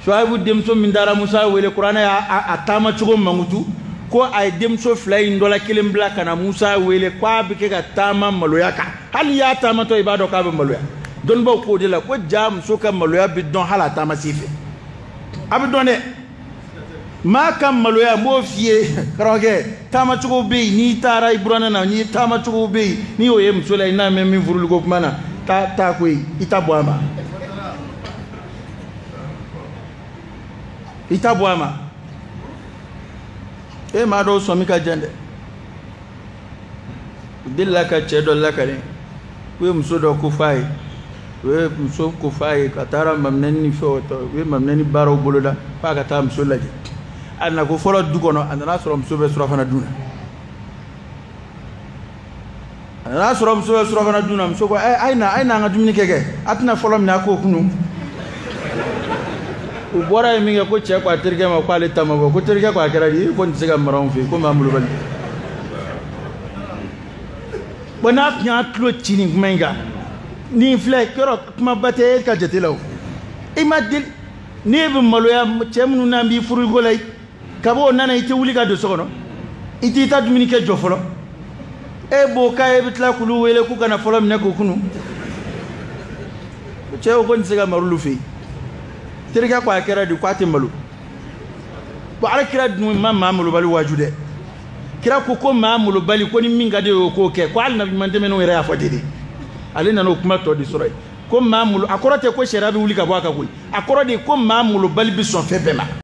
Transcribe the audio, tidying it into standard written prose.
Shuaibu demso min dara Musa wele Qur'ana a tama cogo mangutu ko ay demso flay ndola kelen bla kana Musa wele kwa bike ka tama maloya ka hal ya tama to ibado ka be maloya don ba ko de la ko jam so ka maloya bi don hala tama sife abdon ne ma kam maloya mo fiye karoge tama cogo be ni tara ibrana na ni tama cogo be ni o yem so lay na me min furul ko mana ta ko itabwama e ma do so mi ka jende dilla ka chedo la kare we muso do ko fay we muso ko fay ka tara mamnani foto we mamnani baro boloda fa ka ta muso laje anna ko folo du kono andana so muso be sura fana duna andana so muso be sura fana duna muso ko ay na nga dumini keke atna folo mi na ko kunu ubora minga ko che kwa tirge ma kwa le tamago ko tirge kwa kera di ko tsiga maron fi ko mamulu bal bona knya tlo chini menga ni fle kero kuma bate ka jetelaw imadil ni be maloya chemnu nambi furu golay kabo nana ite wuli ga do sokono iti ta dumini ke jofolo e bo kay bitla kulu wele ku kana folo mne ko kunu che ko tsiga marulu fi tirga kwa kera di kwati malu ko ala kira dum mamulu bali wajude kira ko mamulu bali ko ni minga de ko ke ko al nabi man de meno ira fadidi alina no kuma to di suray ko mamulu akorote ko sherabi wuli ka baka ko akorode ko mamulu bali bi son febema